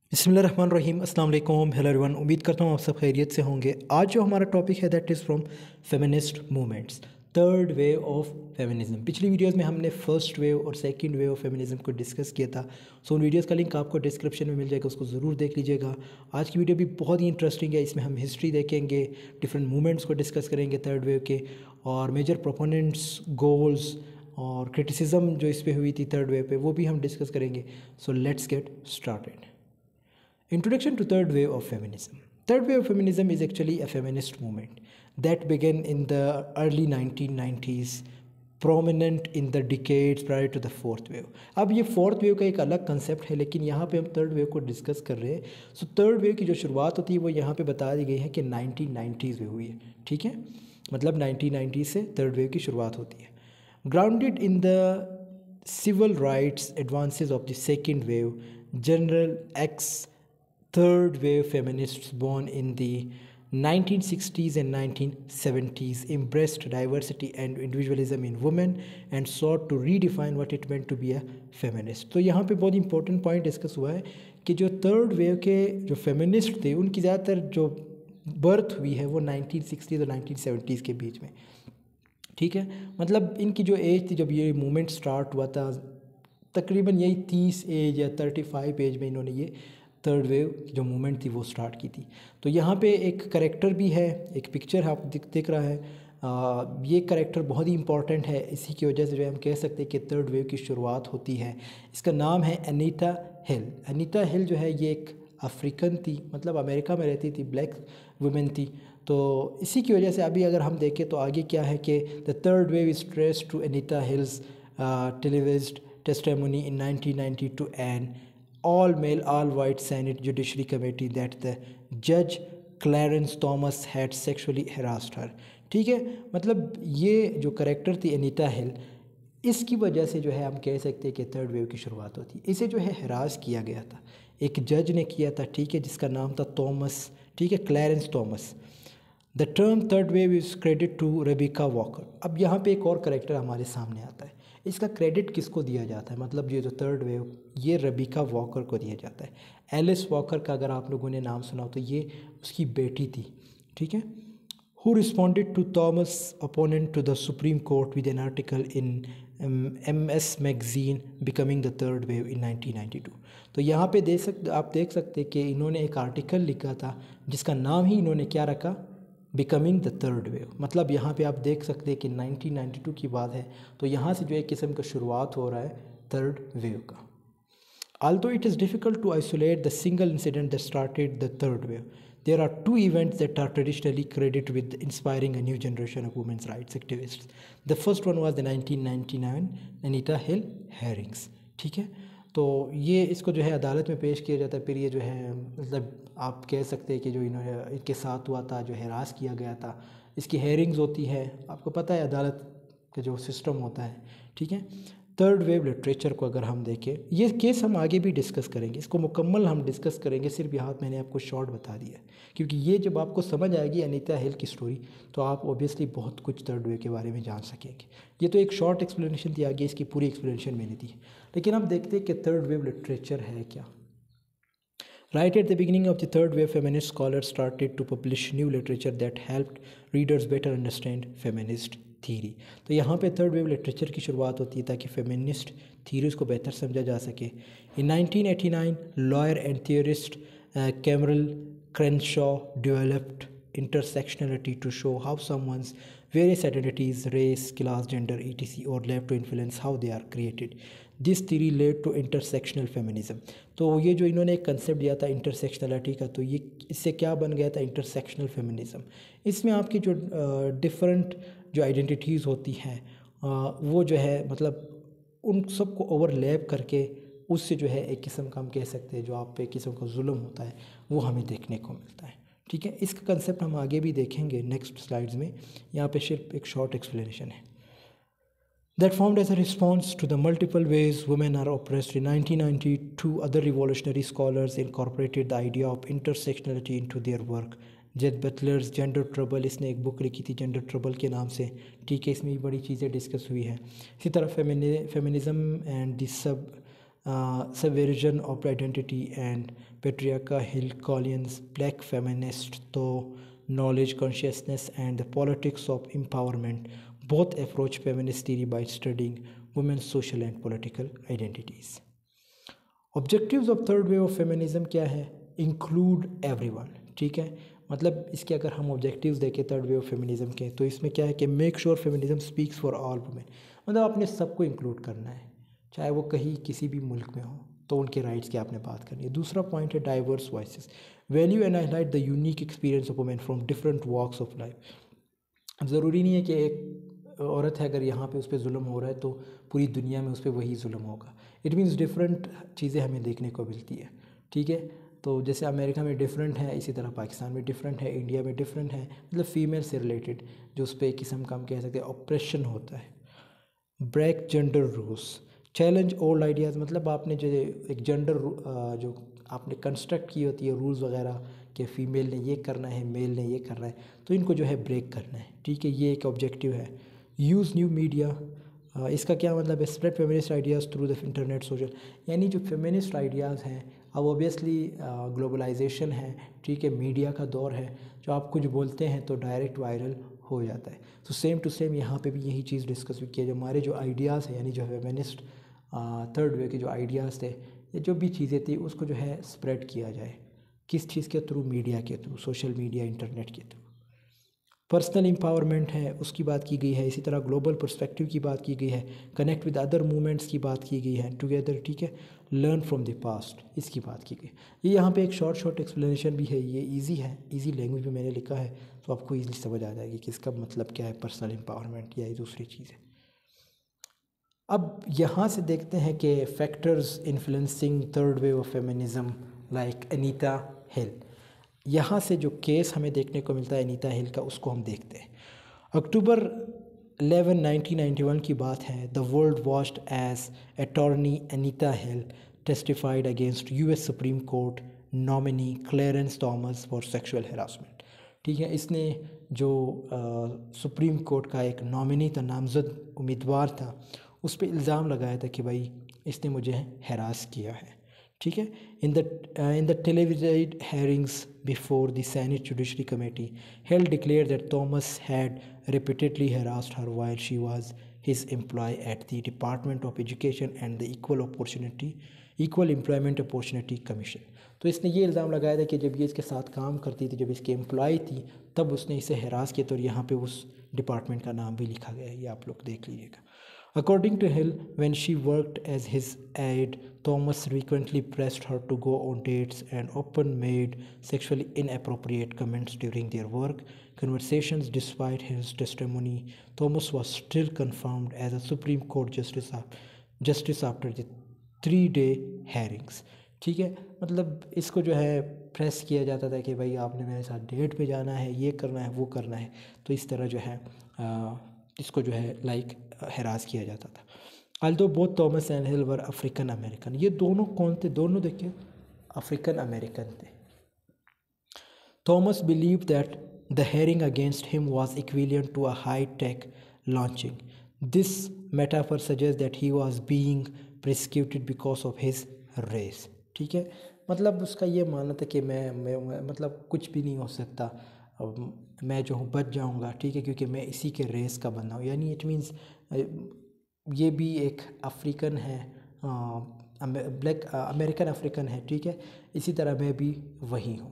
बिस्मिल्लाहिर्रहमानिर्रहीम अस्सलाम वालेकुम हेलो एवरीवन। उम्मीद करता हूँ आप सब खैरियत से होंगे। आज जो हमारा टॉपिक है that is from feminist movements, third wave of feminism. पिछली वीडियोस में हमने फर्स्ट वेव और सेकंड वेव ऑफ फेमिनिज्म को डिस्कस किया था। सो उन वीडियोस का लिंक आपको डिस्क्रिप्शन में मिल जाएगा, उसको ज़रूर देख लीजिएगा। आज की वीडियो भी बहुत ही इंटरेस्टिंग है। इसमें हम हिस्ट्री देखेंगे, डिफरेंट मूवमेंट्स को डिस्कस करेंगे थर्ड वेव के, और मेजर प्रोपोनेंट्स, गोल्स और क्रिटिसिज्म जो इस पर हुई थी थर्ड वेव पे, वो भी हम डिस्कस करेंगे। So let's get started. Introduction to third wave of feminism. Third wave of feminism is actually a feminist movement that began in the early 1990s, prominent in the decades prior to the fourth wave. अब ये fourth wave का एक अलग concept है, लेकिन यहाँ पे हम थर्ड वेव को डिस्कस कर रहे हैं। सो थर्ड वेव की जो शुरुआत होती है वो यहाँ पे बता दी गई है कि 1990s में हुई है। ठीक है, मतलब 1990 से थर्ड वेव की शुरुआत होती है। Grounded in the civil rights advances of the second wave, General X third wave feminists born in the 1960s and 1970s embraced diversity and individualism in women and sought to redefine what it meant to be a feminist। तो यहाँ पे बहुत important point discuss हुआ है कि जो third wave के जो फेमिनिस्ट थे उनकी ज़्यादातर जो बर्थ हुई है वो 1960s और 1970s के बीच में। ठीक है, मतलब इनकी जो एज थी जब ये मूवमेंट स्टार्ट हुआ था, तकरीबन यही 30 एज या 35 एज में इन्होंने ये थर्ड वेव जो मूवमेंट थी वो स्टार्ट की थी। तो यहाँ पे एक करेक्टर भी है, एक पिक्चर आप दिख रहा है। ये करेक्टर बहुत ही इंपॉर्टेंट है। इसी की वजह से जो हम कह सकते हैं कि थर्ड वेव की शुरुआत होती है। इसका नाम है अनीता हिल। अनीता हिल जो है ये एक अफ्रीकन थी, मतलब अमेरिका में रहती थी, ब्लैक वुमेन थी। तो इसी की वजह से अभी अगर हम देखें तो आगे क्या है कि the third wave is traced to Anita Hill's televised testimony in 1990 to an all male all white Senate Judiciary Committee that the judge Clarence Thomas had sexually harassed her। ठीक है, मतलब ये जो करेक्टर थी अनीता हिल, इसकी वजह से जो है हम कह सकते हैं कि थर्ड वेव की शुरुआत होती है। इसे जो है हरास किया गया था, एक जज ने किया था, ठीक है, जिसका नाम था थॉमस, ठीक है, Clarence Thomas. The term third wave is credit to Rebecca Walker. अब यहाँ पे एक और करेक्टर हमारे सामने आता है। इसका क्रेडिट किसको दिया जाता है, मतलब ये जो थर्ड वेव ये रेबिका वॉकर को दिया जाता है। एलिस वॉकर का अगर आप लोगों ने नाम सुना हो तो ये उसकी बेटी थी। ठीक है, who responded to Thomas' opponent to the Supreme Court with an article in MS Magazine becoming the third wave in 1992। तो यहाँ पे आप देख सकते कि इन्होंने एक आर्टिकल लिखा था जिसका नाम ही इन्होंने क्या रखा, बिकमिंग द थर्ड वेव। मतलब यहाँ पे आप देख सकते हैं कि 1992 की बात है, तो यहाँ से जो एक किस्म का शुरुआत हो रहा है थर्ड वेव का। Although it is difficult to isolate the single incident that started the third wave, there are two events that are traditionally credited with inspiring a new generation of women's rights activists. The first one was the 1999 Anita Hill hearings। ठीक है, तो ये इसको जो है अदालत में पेश किया जाता है। फिर ये जो है मतलब आप कह सकते हैं कि जो इन्होंने इनके साथ हुआ था, जो हरास किया गया था, इसकी हेयरिंग्स होती है। आपको पता है अदालत का जो सिस्टम होता है। ठीक है, थर्ड वेव लिटरेचर को अगर हम देखें, ये केस हम आगे भी डिस्कस करेंगे, इसको मुकम्मल हम डिस्कस करेंगे, सिर्फ यहाँ मैंने आपको शॉर्ट बता दिया है, क्योंकि ये जब आपको समझ आएगी अनीता हिल की स्टोरी तो आप ऑब्वियसली बहुत कुछ थर्ड वेव के बारे में जान सकेंगे। ये तो एक शॉर्ट एक्सप्लेनेशन थी, आगे इसकी पूरी एक्सप्लेनेशन मैंने दी। लेकिन अब देखते हैं कि थर्ड वेव लिटरेचर है क्या। Right at the beginning of the third wave, feminist scholars started to publish new literature that helped readers better understand feminist theory। तो यहाँ पे थर्ड वेव लिटरेचर की शुरुआत होती है ताकि फेमिनिस्ट थीरीज को बेहतर समझा जा सके। In 1989, lawyer and theorist Cameron Crenshaw developed intersectionality to show how someone's various identities, race, class, gender, etc. overlap to influence how they are created। This theory led to intersectional feminism. तो ये जो इन्होंने एक concept दिया था intersectionality का, तो ये इससे क्या बन गया था, इंटरसेक्शनल फेमिनिज्म। इसमें आपकी जो डिफरेंट जो आइडेंटिटीज़ होती हैं वो जो है मतलब उन सबको ओवरलैप करके उससे जो है एक किस्म का हम कह सकते हैं जो आप पे एक किस्म का जुल्म होता है वो हमें देखने को मिलता है। ठीक है, इसका कंसेप्ट हम आगे भी देखेंगे नेक्स्ट स्लाइड्स में। यहाँ पे सिर्फ एक शॉर्ट एक्सप्लेनेशन है। That formed as a response to the multiple ways women are oppressed. In 1992, other revolutionary scholars incorporated the idea of intersectionality into their work। जेड बटलर्स जेंडर ट्रबल, इसने एक book लिखी थी जेंडर ट्रबल के नाम से। ठीक है, इसमें भी बड़ी चीज़ें डिस्कस हुई हैं। इसी तरह feminism and the sub subversion of identity and Patriarcha Hill Collins black feminist though knowledge consciousness and the politics of empowerment both approach feminist theory by studying women's social and political identities. Objectives of third wave of feminism क्या है? Include everyone, ठीक है। मतलब इसके अगर हम objectives देखें third wave of feminism के, तो इसमें क्या है कि make sure feminism speaks for all women, मतलब आपने सबको इंक्लूड करना है, चाहे वो कहीं किसी भी मुल्क में हो, तो उनके राइट्स की आपने बात करनी है। दूसरा पॉइंट है diverse voices, value and highlight the unique experience of women from different walks of life. ज़रूरी नहीं है कि एक औरत है अगर यहाँ पे उस पर जुल्म हो रहा है तो पूरी दुनिया में उस पर वही जुल्म होगा। इट मीन्स डिफरेंट चीज़ें हमें देखने को मिलती है, ठीक है। तो जैसे अमेरिका में डिफरेंट है, इसी तरह पाकिस्तान में डिफरेंट है, इंडिया में डिफरेंट है, मतलब फीमेल से रिलेटेड जो उस पर एक किस्म का हम कह सकते हैं ऑप्रेशन होता है। Break gender rules, challenge old ideas, मतलब आपने जो एक जेंडर जो आपने कंस्ट्रक्ट की होती है रूल्स वगैरह कि फ़ीमेल ने ये करना है, मेल ने ये करना है, तो इनको जो है ब्रेक करना है, ठीक है। ये एक ऑब्जेक्टिव है। यूज़ न्यू मीडिया, इसका क्या मतलब है? Spread feminist ideas through the internet social, यानी जो फेमिनिस्ट आइडियाज़ हैं अब ऑब्वियसली ग्लोबलाइजेशन है, ठीक है, मीडिया का दौर है, जो आप कुछ बोलते हैं तो डायरेक्ट वायरल हो जाता है। तो सेम टू सेम यहाँ पे भी यही चीज़ डिस्कस किया, जो हमारे जो आइडियाज़ हैं यानी जो फेमिनिस्ट थर्ड वे के जो आइडियाज़ थे, ये जो भी चीज़ें थी उसको जो है स्प्रेड किया जाए, किस चीज़ के थ्रू? मीडिया के थ्रू, सोशल मीडिया, इंटरनेट के थ्रू। पर्सनल एम्पावरमेंट है उसकी बात की गई है, इसी तरह ग्लोबल पर्सपेक्टिव की बात की गई है, कनेक्ट विद अदर मूवमेंट्स की बात की गई है टुगेदर, ठीक है। लर्न फ्रॉम द पास्ट, इसकी बात की गई। ये यहाँ पे एक शॉर्ट एक्सप्लेनेशन भी है, ये इजी है, इजी लैंग्वेज में मैंने लिखा है, तो आपको ईजिली समझ आ जाएगी कि इसका मतलब क्या है, पर्सनल एम्पावरमेंट या ये दूसरी चीज़ है। अब यहाँ से देखते हैं कि factors influencing third wave of feminism like Anita Hill. यहाँ से जो केस हमें देखने को मिलता है अनीता हिल का, उसको हम देखते हैं। अक्टूबर 11, 1991 की बात है। The world watched as attorney Anita Hill testified against US Supreme Court nominee Clarence Thomas for sexual harassment, ठीक है। इसने जो सुप्रीम कोर्ट का एक नॉमिनी था, नामजद उम्मीदवार था, उस पर इल्ज़ाम लगाया था कि भाई इसने मुझे हैरास किया है, ठीक है। In the televised hearings before the Senate Judiciary Committee, Hill declared that Thomas had repeatedly harassed her while she was his employee at the Department of Education and the Equal Employment Opportunity Commission। तो इसने ये इल्ज़ाम लगाया था कि जब ये इसके साथ काम करती थी, जब इसकी एम्प्लॉय थी, तब उसने इसे हैरास किया, तो यहाँ पे उस डिपार्टमेंट का नाम भी लिखा गया है, ये आप लोग देख लीजिएगा। According to Hill, when she worked as his aide, Thomas frequently pressed her to go on dates and often made sexually inappropriate comments during their work conversations. Despite his testimony, Thomas was still confirmed as a Supreme Court justice after the 3-day hearings, ठीक है। मतलब इसको जो है press किया जाता था कि भाई आपने मेरे साथ डेट पे जाना है, ये करना है, वो करना है, तो इस तरह जो है इसको जो है लाइक हैरास किया जाता था। Although both Thomas and Hill were African American, ये दोनों कौन थे? दोनों देखिए अफ्रीकन अमेरिकन थे। Thomas believe that the hearing against him was equivalent to a high tech lynching. This metaphor suggest that he was being persecuted because of his race, ठीक है। मतलब उसका ये मानना था कि मैं मतलब कुछ भी नहीं हो सकता, मैं जो हूँ बच जाऊँगा, ठीक है, क्योंकि मैं इसी के रेस का बंदा हूँ। यानी इट मीन्स ये भी एक अफ्रीकन है, ब्लैक अमेरिकन अफ्रीकन है, ठीक है, इसी तरह मैं भी वही हूँ।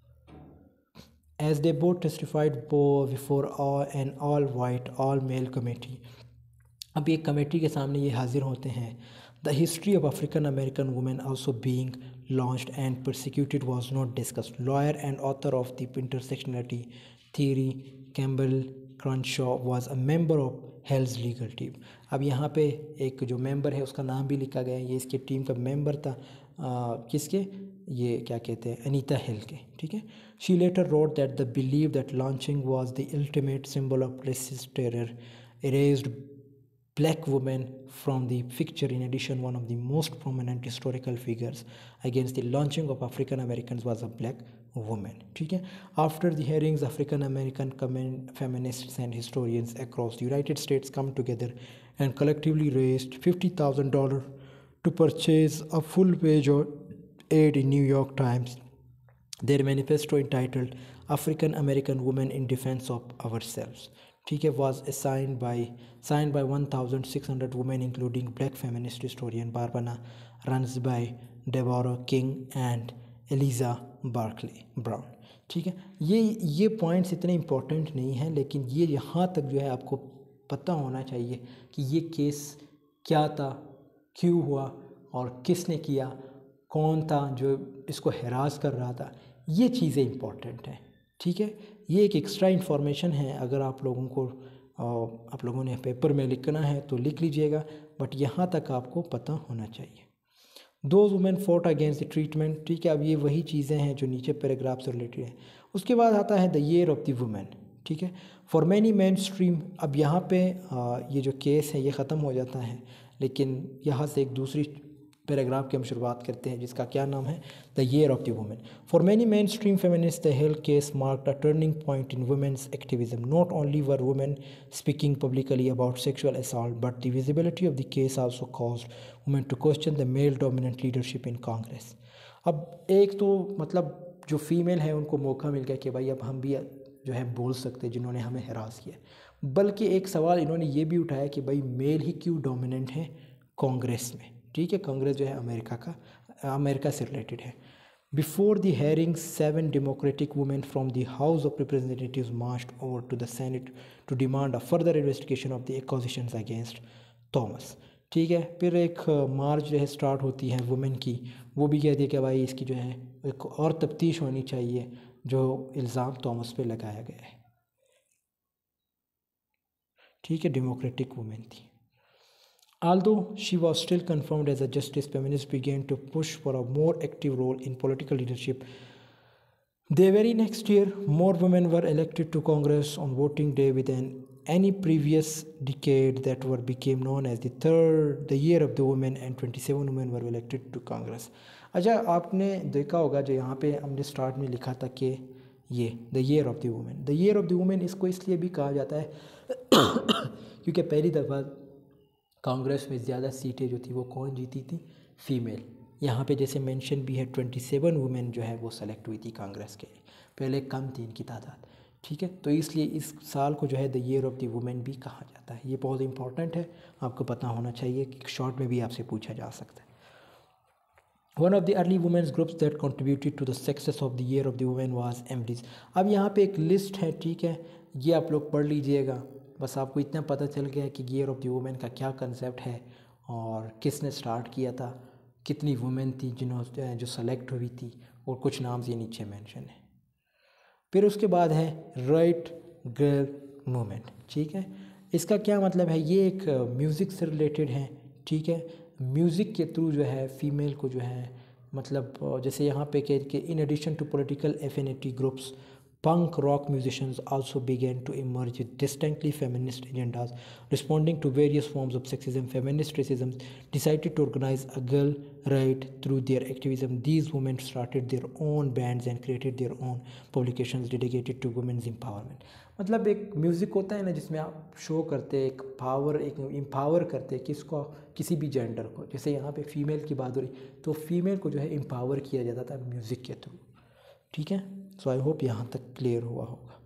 As they both testified before an all white all male committee, अब एक कमेटी के सामने ये हाजिर होते हैं। The history of African American women also being launched and persecuted was not discussed. Lawyer and author of the intersectionality theory, Campbell Crenshaw was a member of Hill's legal team। अब यहाँ पे एक जो मेंबर है उसका नाम भी लिखा गया है, ये इसके टीम का मेंबर था, किसके? ये क्या कहते हैं, अनीता हिल के, ठीक है। She later wrote that the belief that lynching was the ultimate symbol of racist terror erased black women from the picture. In addition, one of the most prominent historical figures against the lynching of African Americans was a black woman, ठीक है। After the hearings, African American feminists and historians across the United States come together and collectively raised $50,000 to purchase a full page of ad in New York Times. Their manifesto entitled African American Women in Defense of Ourselves, ठीक है, was signed by 1,600 women including black feminist historian Barbara Ransby, Deborah King and Eliza Barclay Brown. ठीक है, ये points इतने important नहीं हैं, लेकिन ये यहाँ तक जो है आपको पता होना चाहिए कि ये केस क्या था, क्यों हुआ और किसने किया, कौन था जो इसको हरास कर रहा था। ये चीज़ें इम्पॉर्टेंट हैं, ठीक है। ये एक एक्स्ट्रा इन्फॉर्मेशन है, अगर आप लोगों ने पेपर में लिखना है तो लिख लीजिएगा, बट यहाँ तक आपको पता होना चाहिए। Those women fought against the treatment, ठीक है। अब ये वही चीज़ें हैं जो नीचे पैराग्राफ से रिलेटेड हैं। उसके बाद आता है the year of the women, ठीक है। फॉर मैनी मेन स्ट्रीम, अब यहाँ पे ये जो केस है ये ख़त्म हो जाता है, लेकिन यहाँ से एक दूसरी पैराग्राफ की हम शुरुआत करते हैं जिसका क्या नाम है, the year of the women. For many mainstream feminist the Hill case marked a turning point in women's activism. Not only were women speaking publicly about sexual assault, but the visibility of the case also caused women to question the male dominant leadership in Congress. अब एक तो मतलब जो female है उनको मौका मिल गया कि भाई अब हम भी जो है बोल सकते हैं जिन्होंने हमें हरास किया, बल्कि एक सवाल इन्होंने ये भी उठाया कि भाई मेल ही क्यों डोमिनेंट है कांग्रेस में, ठीक है। कांग्रेस जो है अमेरिका से रिलेटेड है। Before the hearing 7 democratic women from the House of Representatives marched over to the Senate to demand a further investigation of the accusations against Thomas, ठीक है। फिर एक मार्च जो है स्टार्ट होती है वुमेन की, वो भी कहती है कि भाई इसकी जो है एक और तफ्तीश होनी चाहिए जो इल्ज़ाम थॉमस पे लगाया गया है, ठीक है। डेमोक्रेटिक वुमेन थी। Although she was still confirmed as a justice, feminists began to push for a more active role in political leadership. The very next year, more women were elected to Congress on voting day within any previous decade. That were became known as the year of the women, and 27 women were elected to Congress. अच्छा, आपने देखा होगा जो यहाँ पे हमने start में लिखा था कि ये the year of the women, the year of the women इसको इसलिए भी कहा जाता है क्योंकि पहली दफ़ा कांग्रेस में ज़्यादा सीटें जो थी वो कौन जीती थी, फीमेल। यहाँ पे जैसे मेंशन भी है 27 वुमेन जो है वो सेलेक्ट हुई थी कांग्रेस के लिए, पहले कम थी इनकी तादाद, ठीक है। तो इसलिए इस साल को जो है the year of the women भी कहा जाता है। ये बहुत इंपॉर्टेंट है, आपको पता होना चाहिए कि शॉर्ट में भी आपसे पूछा जा सकता है। One of the early women's groups that contributed to the success of the year of the women was MDs. अब यहाँ पे एक लिस्ट है, ठीक है, ये आप लोग पढ़ लीजिएगा। बस आपको इतना पता चल गया कि ईयर ऑफ द वुमेन का क्या कंसेप्ट है और किसने स्टार्ट किया था, कितनी वुमेन थी जिन्होंने जो सेलेक्ट हुई थी, और कुछ नाम ये नीचे मेंशन है। फिर उसके बाद है राइट गर्ल मूवमेंट, ठीक है। इसका क्या मतलब है, ये एक म्यूज़िक से रिलेटेड है, ठीक है। म्यूज़िक के थ्रू जो है फ़ीमेल को जो है मतलब जैसे यहाँ पे कह के in addition to political affinity groups, punk rock musicians also began to emerge with distinctly feminist agendas, responding to various forms of sexism. Feminist racism decided to organize a girl right through their activism. These women started their own bands and created their own publications dedicated to women's empowerment. मतलब एक music होता है ना जिसमें आप show करते हैं एक पावर, एक एम्पावर करते हैं किसको, किसी भी जेंडर को। जैसे यहाँ पे फीमेल की बात हो रही, तो फीमेल को जो है एम्पावर किया जाता था म्यूज़िक के थ्रू, ठीक है। सो आई होप यहाँ तक क्लियर हुआ होगा।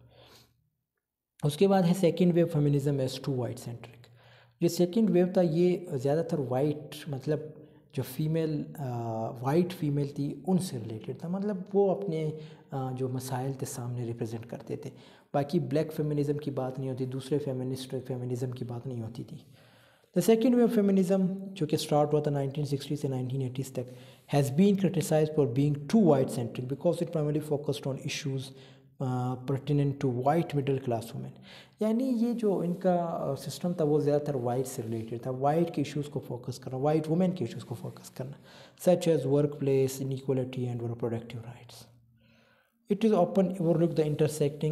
उसके बाद है second wave feminism as too white centric. जो सेकंड वेव था ये ज़्यादातर वाइट, मतलब जो फीमेल वाइट फीमेल थी उनसे रिलेटेड था, मतलब वो अपने जो मसाइल थे सामने रिप्रेजेंट करते थे। बाकी ब्लैक फेमिनिज़म की बात नहीं होती, दूसरे फेमिनिज़म की बात नहीं होती थी। द सेकेंड वेव फेमिनिज़म जो कि स्टार्ट हुआ था 1960 से 1980 तक, has been criticised for being too white centric because it primarily focused on issues pertinent to white middle class women. यानी ये जो इनका सिस्टम था वो ज़्यादातर वाइट से रिलेटेड था, वाइट के इश्यूज़ को फोकस करना, वाइट वुमेन के इश्यूज़ को फोकस करना, such as work place inequality and reproductive rights. It is often overlooked the intersecting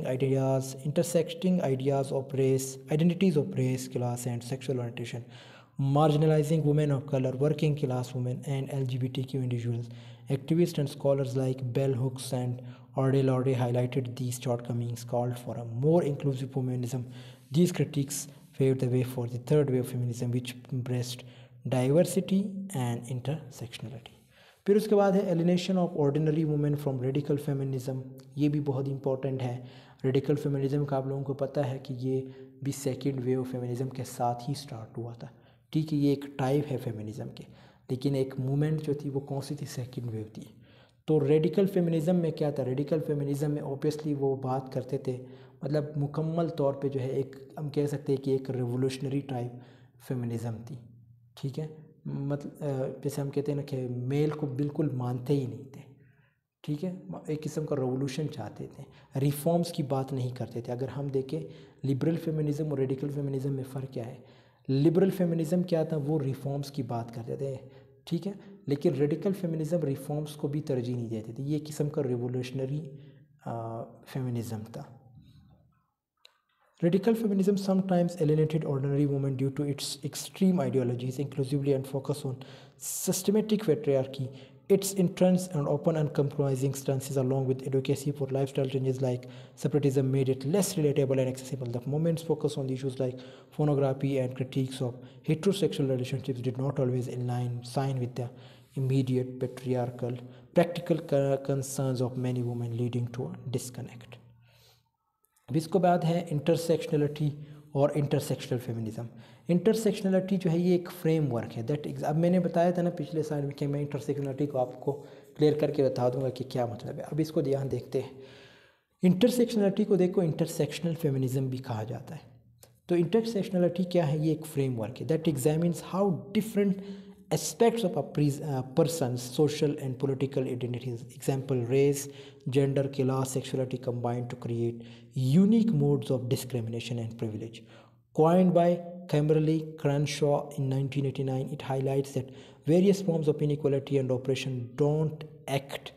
ideas of race, identities of race, class, and sexual orientation, marginalizing women of color, working class women, and LGBTQ individuals. Activists and scholars like Bell Hooks and Orde Lorde highlighted these shortcomings, called for a more inclusive feminism. These critiques paved the way for the third wave feminism, which embraced diversity and intersectionality. फिर उसके बाद है alienation of ordinary women from radical feminism. ये भी बहुत important है। Radical feminism का आप लोगों को पता है कि ये भी सेकंड वेव ऑफ फेमिनिज्म के साथ ही स्टार्ट हुआ था। ठीक है, ये एक टाइप है फेमिनिज्म के, लेकिन एक मूवमेंट जो थी वो कौन सी थी, सेकंड वेव थी। तो रेडिकल फेमिनिज्म में क्या था, रेडिकल फेमिनिज्म में ऑब्वियसली वो बात करते थे, मतलब मुकम्मल तौर पे जो है एक हम कह सकते हैं कि एक रेवोल्यूशनरी टाइप फेमिनिज्म थी। ठीक है, मतलब जैसे हम कहते हैं ना कि मेल को बिल्कुल मानते ही नहीं थे। ठीक है, एक किस्म का रेवोल्यूशन चाहते थे, रिफॉर्म्स की बात नहीं करते थे। अगर हम देखें लिबरल फेमिनिज्म और रेडिकल फेमिनिज्म में फ़र्क क्या है, लिबरल फेमिनिज्म क्या था, वो रिफॉर्म्स की बात करते थे। ठीक है, लेकिन रेडिकल फेमिनिज्म रिफॉर्म्स को भी तरजीह नहीं देते थे। ये किस्म का रिवोल्यूशनरी फेमिनिज्म था। Radical feminism sometimes alienated ordinary women due to its extreme ideologies, inclusively and focus on systematic patriarchy. Its intense and open uncompromising stances, along with advocacy for lifestyle changes like separatism, made it less relatable and accessible. The movement's focus on issues like pornography and critiques of heterosexual relationships did not always sign with the immediate patriarchal, practical concerns of many women, leading to a disconnect. अब इसके बाद है intersectionality और intersectional feminism. Intersectionality जो है ये एक framework है दैट अब मैंने बताया था ना पिछले साल में कि मैं इंटरसेक्शनलिटी को आपको क्लियर करके बता दूंगा कि क्या मतलब है। अब इसको ध्यान देखते हैं। इंटरसेक्शनलिटी को देखो इंटरसेक्शनल फेमिनिज्म भी कहा जाता है। तो इंटरसेक्शनलिटी क्या है, ये एक फ्रेमवर्क है that examines how different aspects of a person's social and political identities, example race, gender, class, sexuality, combined to create unique modes of discrimination and privilege. Coined by Kimberly Crenshaw in 1989, it highlights that various forms of inequality and oppression don't act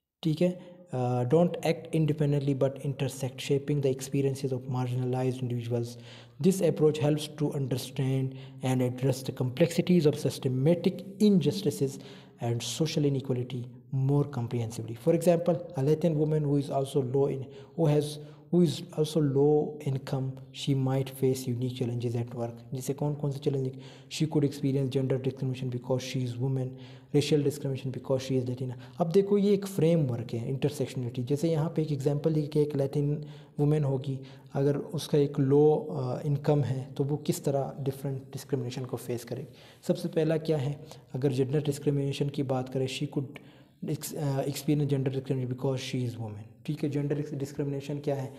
independently but intersect, shaping the experiences of marginalized individuals. This approach helps to understand and address the complexities of systematic injustices and social inequality more comprehensively. For example, a Latin woman who is also low income, she might face unique challenges at work. जैसे कौन कौन से challenge, she could experience gender discrimination because she is woman, racial discrimination because she is Latina. अब देखो ये एक framework है intersectionality. जैसे यहाँ पे एक एग्जांपल दी कि एक लैटिन वुमेन होगी, अगर उसका एक लो इनकम है तो वो किस तरह डिफरेंट डिस्क्रिमिनेशन को फेस करेगी। सबसे पहला क्या है, अगर जेंडर डिस्क्रिमिनेशन की बात करें, she could experience gender discrimination because she is women. ठीक है, जेंडर डिस्क्रिमिनेशन क्या है,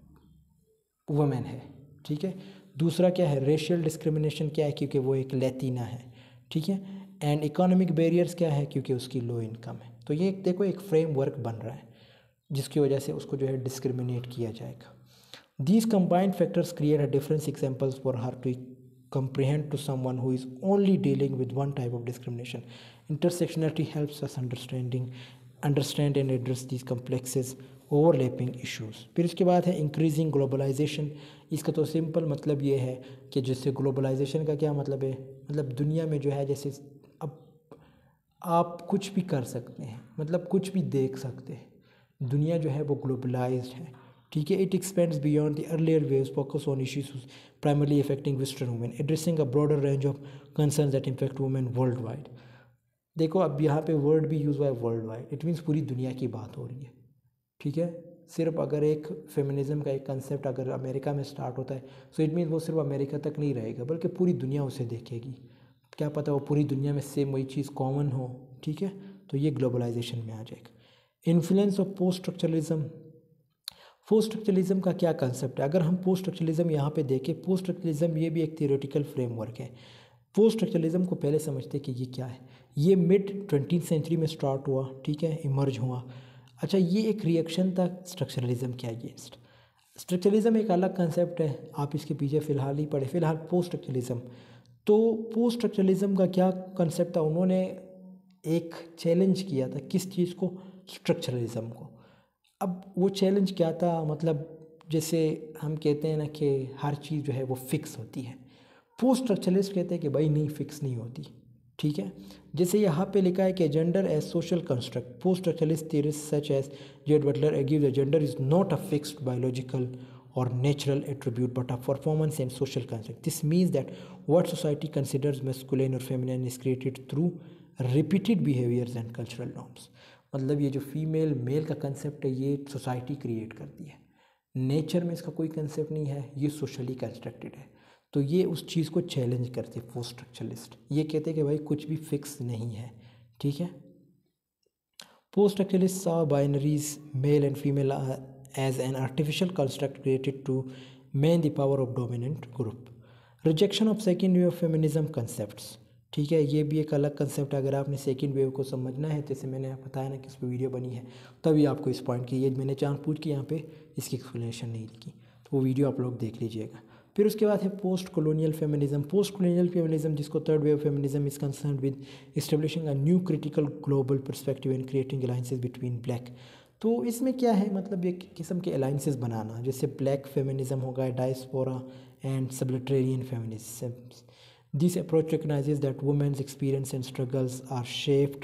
वुमेन है। ठीक है, दूसरा क्या है, रेशियल डिस्क्रिमिनेशन क्या है, क्योंकि वो एक लैतीना है। ठीक है, एंड इकोनॉमिक बैरियर्स क्या है, क्योंकि उसकी लो इनकम है। तो ये देखो एक फ्रेमवर्क बन रहा है जिसकी वजह से उसको जो है डिस्क्रिमिनेट किया जाएगा। These combined factors create a different examples for her to comprehend to someone who is only dealing with one type of discrimination. Intersectionality helps us understand and address these complexes overlapping issues. फिर इसके बाद है increasing globalization। इसका तो simple मतलब ये है कि जैसे ग्लोबलाइजेशन का क्या मतलब है, मतलब दुनिया में जो है जैसे अब आप कुछ भी कर सकते हैं, मतलब कुछ भी देख सकते हैं, दुनिया जो है वो ग्लोबलाइज्ड है। ठीक है, it expands beyond the earlier waves, focus on issues primarily affecting western women, addressing a broader range of concerns that impact women worldwide. देखो अब यहाँ पे वर्ड भी यूज़ हुआ है वर्ल्ड वाइड, इट मीन्स पूरी दुनिया की बात हो रही है। ठीक है, सिर्फ अगर एक फेमिनिज्म का एक कंसेप्ट अगर अमेरिका में स्टार्ट होता है सो इट मीन्स वो सिर्फ अमेरिका तक नहीं रहेगा बल्कि पूरी दुनिया उसे देखेगी। क्या पता वो पूरी दुनिया में सेम वही चीज़ कॉमन हो। ठीक है, तो ये ग्लोबलाइजेशन में आ जाएगा। Influence of post structuralism. Post structuralism का क्या कंसेप्ट है, अगर हम पोस्ट स्ट्रक्चरलिज्म यहाँ पे देखें, पोस्ट स्ट्रक्चरलिज्म ये भी एक थियोरेटिकल फ्रेमवर्क है। पोस्ट स्ट्रक्चरलिज्म को पहले समझते कि ये क्या है। ये मिड 20th सेंचुरी में स्टार्ट हुआ, ठीक है, इमर्ज हुआ। अच्छा, ये एक रिएक्शन था स्ट्रक्चरलिज्म के अगेंस्ट। स्ट्रक्चरलिज्म एक अलग कंसेप्ट है, आप इसके पीछे फ़िलहाल ही पढ़े। फिलहाल पोस्ट स्ट्रक्चरलिज्म, तो पोस्ट स्ट्रक्चरलिज्म का क्या कंसेप्ट था, उन्होंने एक चैलेंज किया था किस चीज़ को, स्ट्रक्चरलिज्म को। अब वो चैलेंज क्या था, मतलब जैसे हम कहते हैं ना कि हर चीज़ जो है वो फिक्स होती है, पोस्ट स्ट्रक्चरलिस्ट कहते हैं कि भाई नहीं, फिक्स नहीं होती। ठीक है, जैसे यहाँ पे लिखा है कि gender as social construct, post structuralist theorist such as J Butler argue that gender is not a fixed biological or natural attribute but a performance and social construct. This means that what society considers masculine or feminine is created through repeated behaviors and cultural norms. मतलब ये जो female male का concept है ये society create करती है, nature में इसका कोई कंसेप्ट नहीं है, ये सोशली कंस्ट्रक्टेड है। तो ये उस चीज़ को चैलेंज करते हैं पोस्ट स्ट्रक्चरलिस्ट, ये कहते हैं कि भाई कुछ भी फिक्स नहीं है, ठीक है। Post structuralist saw binaries male and female as an artificial construct created to maintain the power of dominant group. Rejection of second wave feminism concepts, ठीक है, ये भी एक अलग कंसेप्ट है। अगर आपने सेकंड वेव को समझना है, जैसे मैंने बताया ना कि उस पर वीडियो बनी है, तभी आपको इस पॉइंट की, ये मैंने जानबूझ के यहाँ पे इसकी एक्सप्लेनेशन नहीं लिखी, तो वो वीडियो आप लोग देख लीजिएगा। फिर उसके बाद है post colonial feminism. Post colonial feminism, जिसको third wave feminism, is concern with establishing a new critical global perspective and creating alliances between black. तो इसमें क्या है, मतलब एक किस्म के अलाइंसेस बनाना, जैसे ब्लैक फेमिनिज्म होगा, diaspora and subaltern feminism. This approach recognises that women's experience and struggles are shaped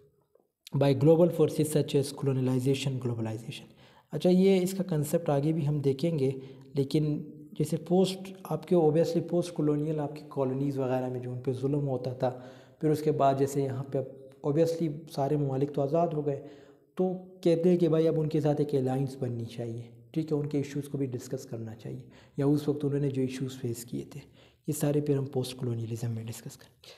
by global forces such as colonisation, globalisation. अच्छा, ये इसका कंसेप्ट आगे भी हम देखेंगे, लेकिन जैसे पोस्ट आपके ओबियसली पोस्ट कॉलोनियल आपकी कॉलोनीज़ वगैरह में जो उन पर जुल्म होता था, फिर उसके बाद जैसे यहाँ पे ओबियसली सारे ममालिक तो आज़ाद हो गए, तो कहते हैं कि भाई अब उनके साथ एक अलाइंस बननी चाहिए, ठीक है, उनके इश्यूज़ को भी डिस्कस करना चाहिए, या उस वक्त उन्होंने जो इश्यूज़ फेस किए थे, ये सारे फिर हम पोस्ट कॉलोनियलिज्म में डिस्कस करेंगे।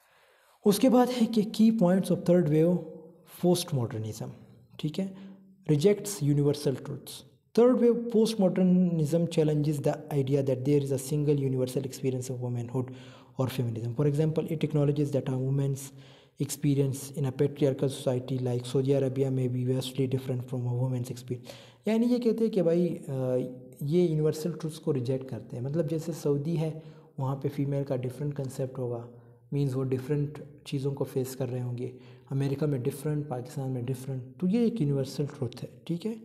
उसके बाद है कि की points of third wave post modernism, ठीक है, rejects universal truths. Third wave postmodernism challenges the idea that there is a single universal experience of womanhood or feminism. For example, it acknowledges that a woman's experience in a patriarchal society like Saudi Arabia may be vastly different from a woman's experience. यानी ये कहते हैं कि भाई ये universal truths को reject करते हैं। मतलब जैसे सऊदी है, वहाँ पे फीमेल का डिफरेंट कंसेप्ट होगा, मीन्स वो डिफरेंट चीज़ों को फेस कर रहे होंगे, अमेरिका में डिफरेंट, पाकिस्तान में डिफरेंट, तो ये एक यूनिवर्सल ट्रूथ है, ठीक है।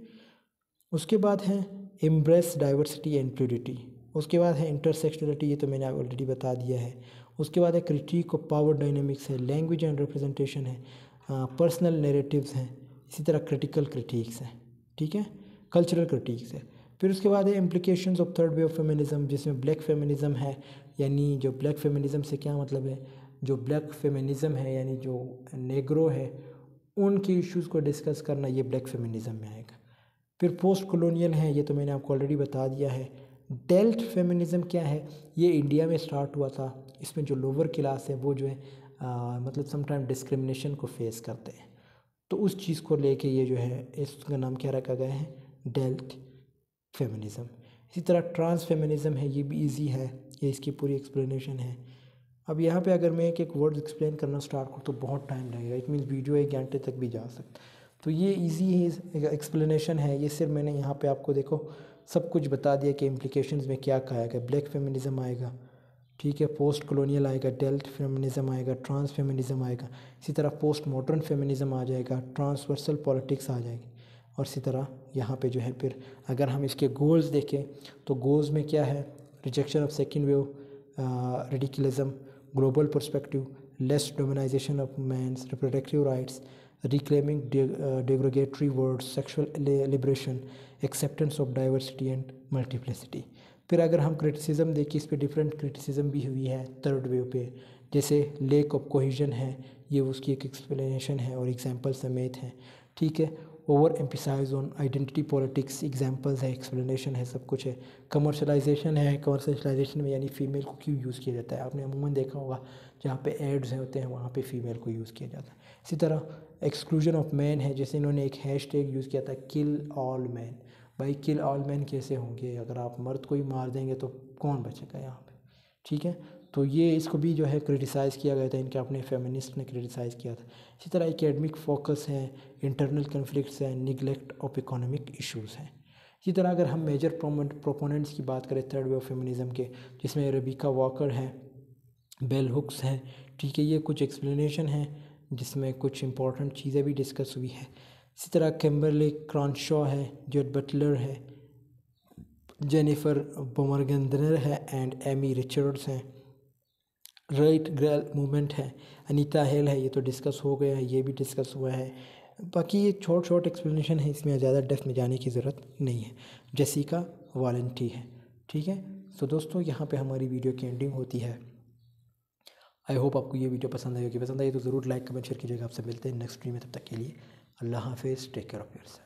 उसके बाद है एम्ब्रेस डाइवर्सिटी एंड प्यूरिटी। उसके बाद है इंटरसेक्शनलिटी, ये तो मैंने ऑलरेडी बता दिया है। उसके बाद है क्रिटिक ऑफ पावर डायनेमिक्स है, लैंग्वेज एंड रिप्रेजेंटेशन है, पर्सनल नैरेटिव्स हैं, इसी तरह क्रिटिकल क्रिटिक्स हैं, ठीक है, कल्चरल क्रिटिक्स है। फिर उसके बाद है implications of third wave feminism, जिसमें ब्लैक फेमिनिज्म है, यानी जो ब्लैक फेमिनिज्म से क्या मतलब है, जो ब्लैक फेमिनिज्म है यानी जो नेग्रो है उनके इश्यूज़ को डिस्कस करना, ये ब्लैक फेमिनिज्म में आएगा। फिर पोस्ट कॉलोनियल है, ये तो मैंने आपको ऑलरेडी बता दिया है। डेल्ट फेमिनिज्म क्या है, ये इंडिया में स्टार्ट हुआ था, इसमें जो लोअर क्लास है वो जो है मतलब समटाइम डिस्क्रिमिनेशन को फेस करते हैं, तो उस चीज़ को लेके ये जो है इसका नाम क्या रखा गया है, डेल्ट फेमिनिज्म। इसी तरह ट्रांस फेमिनिज्म है, ये भी इजी है, ये इसकी पूरी एक्सप्लेनेशन है। अब यहाँ पे अगर मैं एक एक वर्ड एक्सप्लेन करना स्टार्ट करूँ तो बहुत टाइम लगेगा, इट मीन्स वीडियो 1 घंटे तक भी जा सकता। तो ये इजी है, एक्सप्लेनेशन है, ये सिर्फ मैंने यहाँ पे आपको देखो सब कुछ बता दिया कि इम्प्लीकेशंस में क्या कहा गया। ब्लैक फेमिनिज्म आएगा, ठीक है, पोस्ट कॉलोनियल आएगा, डेल्ट फेमिनिज्म आएगा, ट्रांस फेमिनिज्म आएगा, इसी तरह पोस्ट मॉडर्न फेमिनिज्म आ जाएगा, ट्रांसवर्सल पॉलिटिक्स आ जाएगी, और इसी तरह यहाँ पे जो है फिर अगर हम इसके गोल्स देखें तो गोल्स में क्या है, rejection of second wave, radicalism, global perspective, less domination of men's, reproductive rights, reclaiming derogatory words, sexual liberation, acceptance of diversity and multiplicity। फिर अगर हम क्रिटिसिज्म देखें, इस पे डिफरेंट क्रिटिसिज्म भी हुई है थर्ड वेव पे, जैसे लेक ऑफ कोहेजन है, ये उसकी एक एक्सप्लेनेशन है और एग्जांपल समेत है, ठीक है। Over emphasise on identity politics, examples है, एक्सप्लेनेशन है, सब कुछ है। कमर्शलाइजेशन है, कमर्शलाइजेशन में यानी फ़ीमेल को क्यों यूज़ किया जाता है, आपने अमूमन देखा होगा जहाँ पे एड्स होते हैं वहाँ पे फ़ीमेल को यूज़ किया जाता है। इसी तरह एक्सक्लूजन ऑफ मैन है, जैसे इन्होंने एक हैशटैग यूज़ किया था, किल ऑल मैन। भाई किल ऑल मैन कैसे होंगे, अगर आप मर्द को ही मार देंगे तो कौन बचेगा यहाँ पे, ठीक है। तो ये इसको भी जो है क्रिटिसाइज़ किया गया था, इनके अपने फेमिनिस्ट ने क्रिटिसाइज़ किया था। इसी तरह एकेडमिक फोकस है, इंटरनल कन्फ्लिक्ट्स हैं, निगलेक्ट ऑफ इकोनॉमिक इश्यूज़ हैं। इसी तरह अगर हम मेजर प्रोपोनेंट्स की बात करें थर्ड वेव फेमिनिज्म के, जिसमें रेबिका वॉकर है, बेल हुक्स है, ठीक है, ये कुछ एक्सप्लेनेशन है जिसमें कुछ इंपॉर्टेंट चीज़ें भी डिस्कस हुई है। इसी तरह किम्बरली क्रॉन्शॉ है, जेड बटलर है, जेनिफर बोमरगेंदर है एंड एमी रिचर्ड्स हैं, राइट गर्ल मूवमेंट है, अनीता हेल है, ये तो डिस्कस हो गया है, ये भी डिस्कस हुआ है। बाकी ये शॉर्ट एक्सप्लेनेशन है, इसमें ज़्यादा डेप्थ में जाने की ज़रूरत नहीं है। जेसिका वॉलंटी है। ठीक है, सो दोस्तों यहाँ पे हमारी वीडियो की एंडिंग होती है। आई होप आपको ये वीडियो पसंद आई होगी। पसंद आई तो ज़रूर लाइक कमेंट शेयर कीजिएगा। आपसे मिलते हैं नेक्स्ट वीडियो में, तब तक के लिए अल्लाह हाफिज़, टेक केयर ऑफ़ योरसेल्फ।